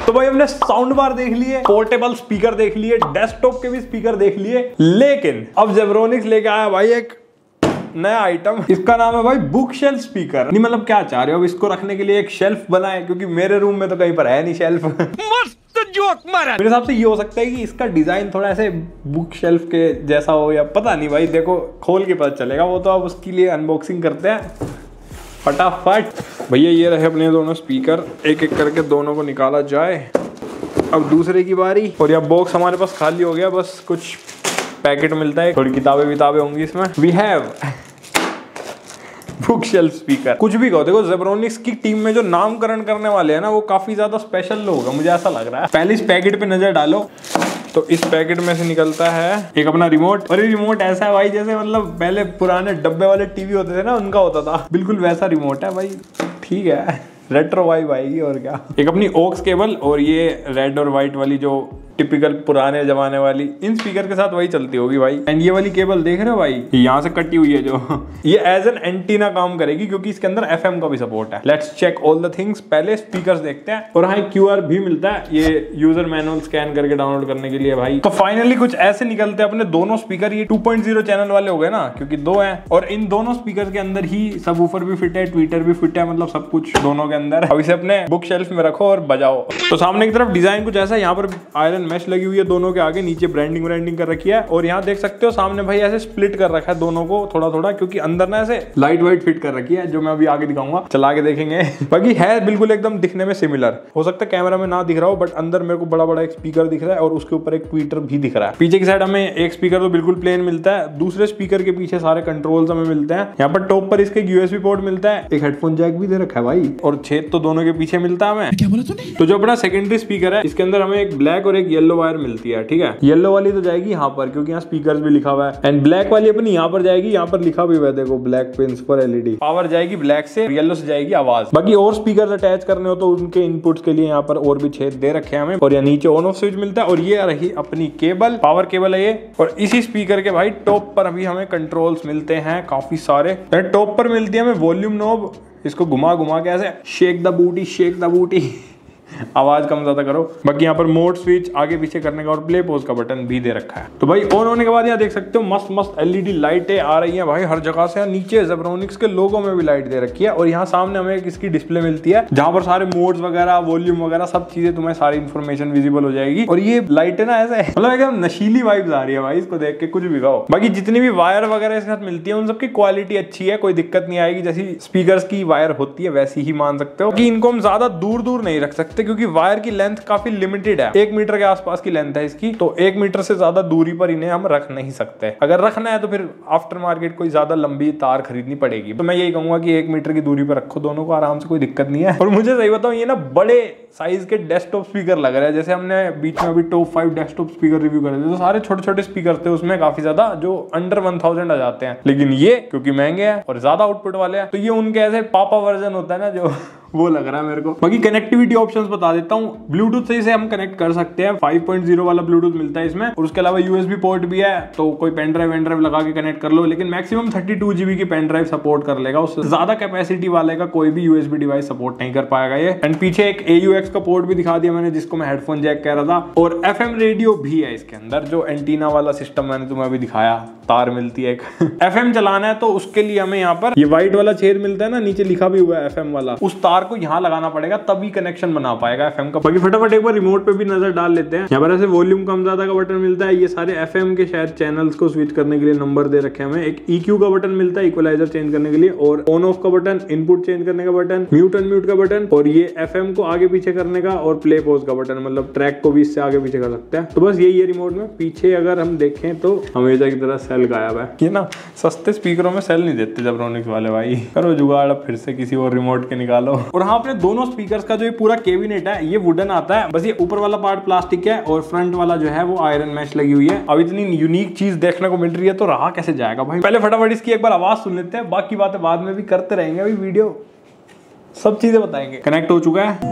तो भाई हमने साउंड बार देख लिए, पोर्टेबल स्पीकर देख लिए, डेस्कटॉप के भी स्पीकर देख लिए, लेकिन अब जेब्रोनिक्स लेके आया भाई एक नया आइटम। इसका नाम है भाई बुक शेल्फ स्पीकर। नहीं मतलब क्या चाह रहे हो, अब इसको रखने के लिए एक शेल्फ बनाए, क्योंकि मेरे रूम में तो कहीं पर है नहीं शेल्फ। मस्त जोक मारा। मेरे हिसाब से ये हो सकता है कि इसका डिजाइन थोड़ा ऐसे बुक शेल्फ के जैसा हो, या पता नहीं भाई, देखो खोल के पता चलेगा। वो तो अब उसके लिए अनबॉक्सिंग करते हैं फटाफट। भैया ये रहे अपने दोनों स्पीकर, एक एक करके दोनों को निकाला जाए। अब दूसरे की बारी। और यह बॉक्स हमारे पास खाली हो गया, बस कुछ पैकेट मिलता है, थोड़ी किताबें होंगी इसमें। We have bookshelf speaker. कुछ भी कहो, देखो जेब्रोनिक्स की टीम में जो नामकरण करने वाले हैं ना, वो काफी ज्यादा स्पेशल लोग हैं, मुझे ऐसा लग रहा है। पहले इस पैकेट पे नजर डालो तो इस पैकेट में से निकलता है एक अपना रिमोट। और ये रिमोट ऐसा है भाई जैसे मतलब पहले पुराने डब्बे वाले टीवी होते थे ना, उनका होता था, बिल्कुल वैसा रिमोट है भाई। ठीक है, रेट्रो वाइब आएगी और क्या। एक अपनी ऑक्स केबल, और ये रेड और व्हाइट वाली जो टिपिकल पुराने जमाने वाली इन स्पीकर के साथ वही चलती होगी भाई। एंड ये वाली केबल देख रहे हो भाई, यहाँ से कटी हुई है जो ये एज एन एंटीना काम करेगी, क्योंकि इसके अंदर FM का भी सपोर्ट है। Let's check all the things. पहले स्पीकर्स देखते हैं। और हाँ, QR भी मिलता है, ये यूजर मैनुअल स्कैन करके डाउनलोड करने के लिए भाई। तो फाइनली कुछ ऐसे निकलते हैं अपने दोनों स्पीकर। ये 2.0 चैनल वाले हो गए ना, क्योंकि दो हैं, और इन दोनों स्पीकर के अंदर ही सबवूफर भी फिट है, ट्विटर भी फिट है, मतलब सब कुछ दोनों के अंदर। अब इसे अपने बुक शेल्फ में रखो और बजाओ। तो सामने की तरफ डिजाइन कुछ ऐसा है, यहाँ पर आयरन मैश लगी हुई है दोनों के आगे, नीचे ब्रांडिंग कर रखी है। और यहाँ देख सकते हो सामने भाई ऐसे स्प्लिट कर रखा है दोनों को थोड़ा थोड़ा, क्योंकि अंदर ना ऐसे लाइट वाइट फिट कर रखी है, जो मैं अभी आगे दिखाऊंगा, चला के देखेंगे। बाकी है बिल्कुल एकदम दिखने में सिमिलर। हो सकता है कैमरा में ना दिख रहा हो, बट अंदर मेरे को बड़ा बड़ा एक स्पीकर दिख रहा है, और उसके ऊपर एक ट्विटर भी दिख रहा है। पीछे की साइड हमें एक स्पीकर तो बिल्कुल प्लेन मिलता है, दूसरे स्पीकर के पीछे सारे कंट्रोल्स हमें मिलते हैं। यहाँ पर टॉप पर इसके USB पोर्ट मिलता है, एक हेडफोन जैक भी दे रखा है भाई, और छेद तो दोनों के पीछे मिलता है हमें। क्या बोला तूने? तो जो अपना सेकेंडरी स्पीकर है, इसके अंदर हमें एक ब्लैक और एक येलो वायर मिलती है। ठीक है, येलो वाली तो जाएगी यहाँ पर, क्योंकि यहाँ स्पीकर्स भी लिखा हुआ है, एंड ब्लैक वाली अपनी यहाँ पर जाएगी, यहाँ पर लिखा भी हुआ है देखो, black pins for LED। Power जाएगी ब्लैक से, येलो से जाएगी आवाज। बाकी और स्पीकर्स अटैच करने हो तो उनके इनपुट्स के लिए यहाँ पर और भी छेद दे रखे हैं हमें। और यहाँ नीचे ऑन ऑफ स्विच मिलता है, और ये रही अपनी केबल, पावर केबल है ये। और इसी स्पीकर के भाई टॉप पर अभी हमें कंट्रोल्स मिलते हैं काफी सारे। टॉप पर मिलती है हमें वॉल्यूम नॉब, इसको घुमा घुमा के ऐसे शेक द बूटी आवाज कम ज्यादा करो। बाकी यहाँ पर मोड स्विच आगे पीछे करने का और प्ले पॉज का बटन भी दे रखा है। तो भाई ऑन होने के बाद यहाँ देख सकते हो मस्त मस्त LED लाइटें आ रही हैं भाई हर जगह से। नीचे जेब्रोनिक्स के लोगो में भी लाइट दे रखी है, और यहाँ सामने हमें इसकी डिस्प्ले मिलती है, जहाँ पर सारे मोड्स वगैरह, वॉल्यूम वगैरह सब चीजें तुम्हें सारी इन्फॉर्मेशन विजिबल हो जाएगी। और ये लाइटें ना ऐसे मतलब एकदम नशीली वाइब्स आ रही है भाई, इसको देख के कुछ भी कहो। बाकी जितनी भी वायर वगैरह इसके साथ मिलती है, उन सबकी क्वालिटी अच्छी है, कोई दिक्कत नहीं आएगी। जैसी स्पीकर की वायर होती है वैसी ही मान सकते हो, कि इनको हम ज्यादा दूर नहीं रख सकते, क्योंकि वायर की लेंथ काफी लिमिटेड है। 1 मीटर के आसपास की लेंथ है इसकी, तो 1 मीटर से ज्यादा दूरी पर इन्हें हम रख नहीं सकते। अगर रखना है तो फिर आफ्टर मार्केट कोई ज्यादा लंबी तार खरीदनी पड़ेगी। तो मैं यही कहूंगा कि 1 मीटर की दूरी पर रखो दोनों को आराम से, कोई दिक्कत नहीं है। और मुझे सही बताऊं, ये ना बड़े साइज के डेस्कटॉप स्पीकर लग रहे हैं। जैसे हमने बीच में अभी टॉप 5 डेस्कटॉप स्पीकर रिव्यू करे थे, तो सारे छोटे छोटे स्पीकर थे, उसमें काफी ज्यादा जो अंडर 1000 आ जाते हैं। लेकिन ये क्योंकि महंगे हैं और ज्यादा आउटपुट वाले हैं, तो ये उनके ऐसे पापा वर्जन होता है ना, जो वो लग रहा है मेरे को। बाकी कनेक्टिविटी ऑप्शंस बता देता हूँ। ब्लूटूथ से इसे हम कनेक्ट कर सकते हैं, 5.0 वाला ब्लूटूथ मिलता है इसमें, और उसके अलावा USB पोर्ट भी है, तो कोई पेन ड्राइव लगा के कनेक्ट कर लो। लेकिन मैक्सिमम 32 GB की पेन ड्राइव सपोर्ट कर लेगा, उससे ज्यादा कैपेसिटी वाले का कोई भी USB डिवाइस सपोर्ट नहीं कर पाएगा ये। एंड पीछे एक AUX का पोर्ट भी दिखा दिया मैंने, जिसको मैं हेडफोन जैक कह रहा था। और FM रेडियो भी है इसके अंदर, जो एंटीना वाला सिस्टम मैंने तुम्हें अभी दिखाया, तार मिलती है एक FM चलाना है तो उसके लिए हमें यहाँ पर ये व्हाइट वाला छेद मिलता है ना, नीचे लिखा भी हुआ है FM वाला, उस तार को यहाँ लगाना पड़ेगा, तभी कनेक्शन बना पाएगा FM का। बाकी फटाफट एक बार रिमोट पे भी नजर डाल लेते हैं। यहाँ पर ऐसे वॉल्यूम कम ज्यादा का बटन मिलता है, ये सारे FM के शायद चैनल्स को स्विच करने के लिए नंबर दे रखे हैं हमें। एक EQ का बटन मिलता है इक्वलाइजर चेंज करने के लिए, और ऑन ऑफ का बटन, इनपुट चेंज करने का बटन, म्यूट अनम्यूट का बटन, और ये FM को आगे पीछे करने का, और प्ले पॉज का बटन, मतलब ट्रैक को भी इससे आगे पीछे कर सकते हैं। तो बस यही है रिमोट में। पीछे अगर हम देखें तो हमेशा की तरह सेल गायब है। ये ना सस्ते स्पीकरों में सेल नहीं देते जेब्रोनिक्स वाले भाई, करो जुगाड़ फिर से किसी और रिमोट के निकालो। और हाँ, अपने दोनों स्पीकर्स का जो ये पूरा कैबिनेट है, ये वुडन आता है, बस ये ऊपर वाला पार्ट प्लास्टिक है, और फ्रंट वाला जो है वो आयरन मैश लगी हुई है। अब इतनी यूनिक चीज देखने को मिल रही है, तो रहा कैसे जाएगा भाई। पहले फटाफट इसकी एक बार आवाज सुन लेते हैं, बाकी बातें बाद में भी करते रहेंगे। अभी वीडियो सब चीजें बताएंगे। कनेक्ट हो चुका है,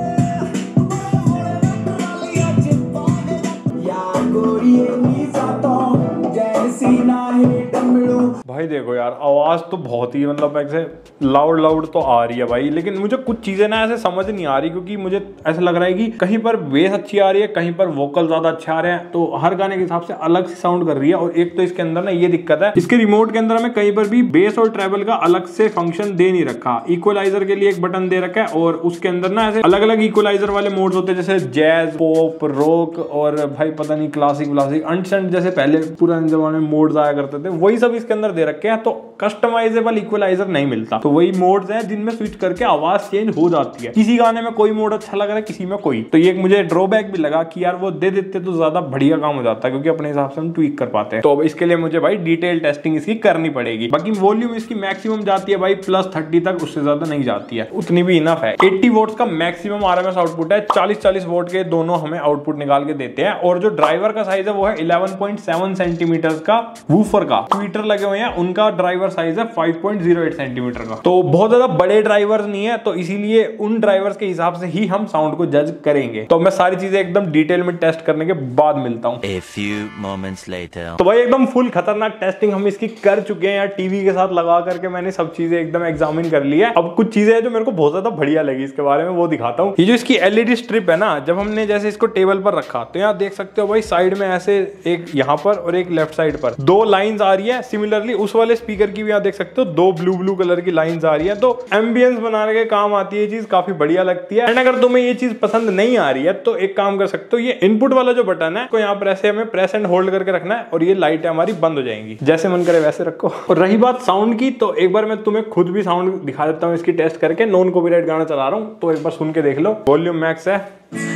भाई देखो यार, आवाज तो बहुत ही मतलब ऐसे लाउड तो आ रही है भाई, लेकिन मुझे कुछ चीजें ना ऐसे समझ नहीं आ रही, क्योंकि मुझे ऐसा लग रहा है कि कहीं पर बेस अच्छी आ रही है, कहीं पर वोकल ज्यादा अच्छे आ रहे हैं, तो हर गाने के हिसाब से अलग से साउंड कर रही है। और एक तो इसके अंदर ना ये दिक्कत है, इसके रिमोट के अंदर हमें कहीं पर भी बेस और ट्रेबल का अलग से फंक्शन दे नहीं रखा। इक्वलाइजर के लिए एक बटन दे रखा है, और उसके अंदर ना ऐसे अलग अलग इक्वलाइजर वाले मोड्स होते हैं, जैसे जैज, पॉप, रॉक और भाई पता नहीं क्लासिक अंट जैसे पहले पुराने जमाने में मोड्स आया करते थे, वही सब इसके अंदर दे रखे हैं। तो कस्टमाइजेबल इक्वलाइजर नहीं मिलता, तो वही मोड्स हैं जिनमें स्विच करके आवाज चेंज हो जाती है। किसी गाने में कोई मोड अच्छा लग रहा है, किसी में कोई, तो ये एक मुझे ड्रॉबैक भी लगा कि यार वो दे देते तो ज्यादा बढ़िया काम हो जाता है, क्योंकि अपने हिसाब से हम ट्वीक कर पाते हैं। तो अब इसके लिए मुझे भाई डिटेल टेस्टिंग इसकी करनी पड़ेगी। बाकी वॉल्यूम इसकी मैक्सिमम जाती है भाई +30 तक, उससे ज्यादा नहीं जाती है, उतनी भी इनफ है। 80 वोट्स का मैक्सिमम आरएमएस आउटपुट है, 40-40 वोट के दोनों हमें आउटपुट निकाल के देते हैं। और जो ड्राइवर का साइज है वो है 11.7 सेंटीमीटर का। वूफर का ट्विटर लगे हुए हैं, उनका ड्राइवर साइज है 5.08 सेंटीमीटर का। तो बहुत ज्यादा बड़े ड्राइवर्स नहीं है, तो इसीलिए उन ड्राइवर्स के हिसाब से ही हम साउंड को जज करेंगे। तो मैं सारी चीजें एकदम डिटेल में टेस्ट करने के बाद मिलता हूँ। A few moments later. तो भाई एकदम फुल खतरनाक टेस्टिंग हम इसकी कर चुके हैं यार, टीवी के साथ लगा करके मैंने सब चीजें एकदम एग्जामिन कर ली है। अब कुछ चीजें हैं जो मेरे को बहुत ज्यादा बढ़िया लगी इसके बारे में, वो दिखाता हूँ। ये जो इसकी एलईडी स्ट्रिप है ना, जब हमने जैसे इसको टेबल पर रखा तो यहाँ देख सकते हो भाई साइड में ऐसे एक यहाँ पर और एक लेफ्ट साइड पर 2 लाइंस आ रही है। सिमिलरली उस वाले स्पीकर की भी यहाँ देख सकते हो 2 ब्लू कलर की लाइंस आ रही है, तो एम्बियंस बनाने के काम आती है ये चीज, काफी बढ़िया लगती है। एंड अगर तुम्हें ये चीज पसंद नहीं आ रही है तो एक काम कर सकते हो, ये इनपुट वाला जो बटन है तो यहाँ पर ऐसे हमें प्रेस एंड होल्ड करके रखना है और ये लाइटें हमारी बंद हो जाएंगी, जैसे मन करे वैसे रखो। और रही बात साउंड की, तो एक बार मैं तुम्हें खुद भी साउंड दिखा देता हूँ इसकी टेस्ट करके। नॉन कॉपीराइट गाना चला रहा हूँ, तो एक बार सुन के देख लो। वॉल्यूम मैक्स है।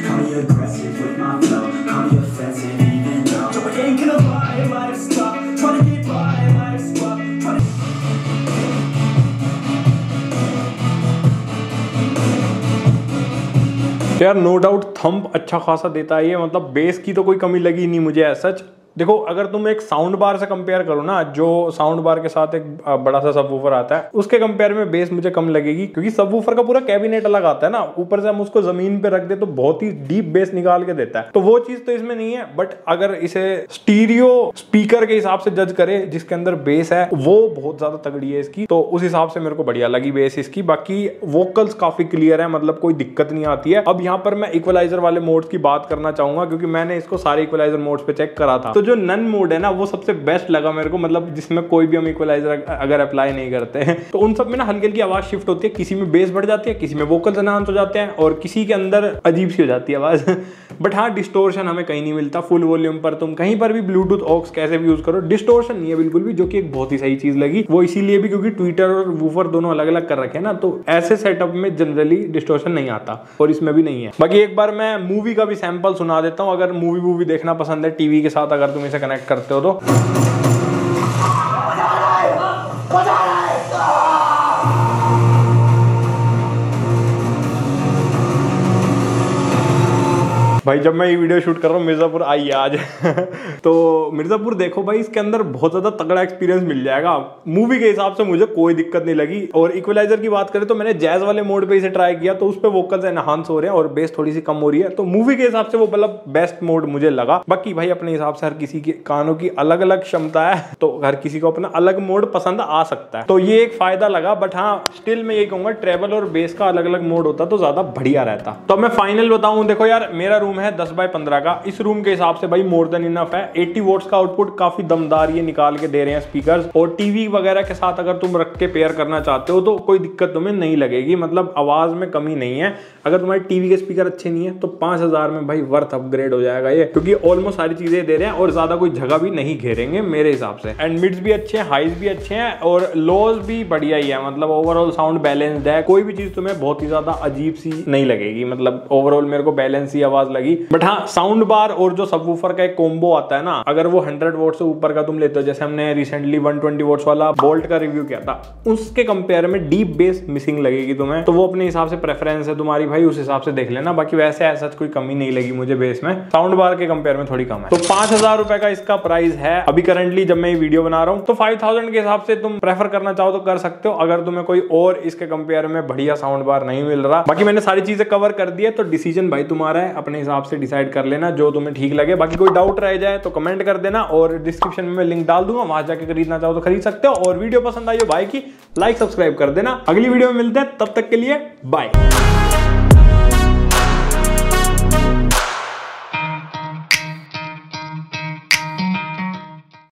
यार नो डाउट थंब अच्छा खासा देता है ये, मतलब बेस की तो कोई कमी लगी नहीं मुझे ऐसा सच। देखो अगर तुम एक साउंड बार से कंपेयर करो ना, जो साउंड बार के साथ एक बड़ा सा सबवूफर आता है, उसके कंपेयर में बेस मुझे कम लगेगी, क्योंकि सबवूफर का पूरा कैबिनेट अलग आता है ना, ऊपर से हम उसको जमीन पे रख दे तो बहुत ही डीप बेस निकाल के देता है, तो वो चीज तो इसमें नहीं है। बट अगर इसे स्टीरियो स्पीकर के हिसाब से जज करे जिसके अंदर बेस है, वो बहुत ज्यादा तगड़ी है इसकी, तो उस हिसाब से मेरे को बढ़िया लगी बेस इसकी। बाकी वोकल्स काफी क्लियर है, मतलब कोई दिक्कत नहीं आती है। अब यहाँ पर मैं इक्वलाइजर वाले मोड्स की बात करना चाहूंगा, क्योंकि मैंने इसको सारे इक्वलाइजर मोड्स पे चेक करा था। तो जो नन मोड है ना, वो सबसे बेस्ट लगा मेरे को, मतलब जिसमें कोई भी हम इक्वलाइजर अगर अप्लाई नहीं करते हैं, तो उन सब में ना हल्की हल्की आवाज शिफ्ट होती है, किसी में बेस बढ़ जाती है, किसी में वोकल्स एनहांस हो जाते हैं, और किसी के अंदर अजीब सी हो जाती है आवाज। बट हाँ, डिस्टोर्शन हमें कहीं नहीं मिलता। फुल वॉल्यूम पर तुम कहीं पर भी ब्लूटूथ ऑक्स कैसे भी यूज करो, डिस्टोर्शन नहीं है बिल्कुल भी, जो कि एक बहुत ही सही चीज लगी। वो इसीलिए भी क्योंकि ट्विटर और वूफर दोनों अलग अलग कर रखे हैं ना, तो ऐसे सेटअप में जनरली डिस्टोर्शन नहीं आता, और इसमें भी नहीं है। बाकी एक बार मैं मूवी का भी सैंपल सुना देता हूँ, अगर मूवी देखना पसंद है टीवी के साथ, अगर तुम इसे कनेक्ट करते हो तो। भाई जब मैं ये वीडियो शूट कर रहा हूँ मिर्जापुर आई है आज तो मिर्जापुर देखो भाई, इसके अंदर बहुत ज्यादा तगड़ा एक्सपीरियंस मिल जाएगा। मूवी के हिसाब से मुझे कोई दिक्कत नहीं लगी। और इक्वलाइजर की बात करें तो मैंने जैज वाले मोड पे इसे ट्राई किया, तो उस पे वोकल्स एनहांस हो रहे हैं और बेस थोड़ी सी कम हो रही है, तो मूवी के हिसाब से वो मतलब बेस्ट मोड मुझे लगा। बाकी भाई अपने हिसाब से हर किसी के कानों की अलग अलग क्षमता है, तो हर किसी को अपना अलग मोड पसंद आ सकता है, तो ये एक फायदा लगा। बट हाँ, स्टिल मैं ये कहूंगा ट्रेवल और बेस का अलग अलग मोड होता तो ज्यादा बढ़िया रहता। तो मैं फाइनल बताऊं, देखो यार मेरा रूम है 10x15 का, इस रूम के हिसाब से भाई मोर देन इनफ है। 80 वोट्स का आउटपुट काफी दमदार ये निकाल के दे रहे हैं स्पीकर्स, और टीवी वगैरह के साथ अगर तुम रख के पेयर करना चाहते हो तो कोई दिक्कत तुम्हें नहीं लगेगी, मतलब आवाज में कमी नहीं है। अगर तुम्हारे टीवी के स्पीकर अच्छे नहीं है तो 5000 में भाई वर्थ अपग्रेड हो जाएगा ये, क्योंकि ऑलमोस्ट सारी चीजें दे रहे हैं और ज्यादा कोई जगह भी नहीं घेरेंगे मेरे हिसाब से। एंड मिड्स भी अच्छे हैं, हाइज भी अच्छे हैं, और लोज भी बढ़िया ही है, मतलब ओवरऑल साउंड बैलेंस्ड है। कोई भी चीज तुम्हें बहुत ही ज्यादा अजीब सी नहीं लगेगी, मतलब ओवरऑल मेरे को बैलेंस ही आवाज लगी। बट हाँ, साउंड बार और जो सबवूफर का एक कॉम्बो आता है ना, अगर वो 100 वोट से ऊपर का तुम लेते हो, जैसे हमने रिसेंटली 120 वोट्स वाला बोल्ट का रिव्यू किया था, उसके कंपेयर में डीप बेस मिसिंग लगेगी तुम्हें, तो वो अपने हिसाब से प्रेफरेंस है तुम्हारी भाई, उस हिसाब से देख लेना। बाकी वैसे ऐसा कोई कमी नहीं लगी मुझे बेस में, साउंड बार के कंपेयर में थोड़ी कम है। तो 5000 रुपए का इसका प्राइस है अभी करंटली जब मैं ये वीडियो बना रहा हूँ। तो 5000 के हिसाब से तुम प्रेफर करना चाहो तो कर सकते हो, अगर तुम्हें कोई और इसके कंपेयर में बढ़िया साउंड बार नहीं मिल रहा। बाकी मैंने सारी चीजें कवर कर दी है, तो डिसीजन भाई तुम्हारा है, अपने हिसाब हिसाब से डिसाइड कर लेना जो तुम्हें ठीक लगे। बाकी कोई डाउट रह जाए तो कमेंट कर देना और डिस्क्रिप्शन में मैं लिंक डाल दूंगा, वहां जाके खरीदना चाहो तो खरीद सकते हो। और वीडियो पसंद आई हो भाई की लाइक सब्सक्राइब कर देना। अगली वीडियो में मिलते हैं, तब तक के लिए बाय।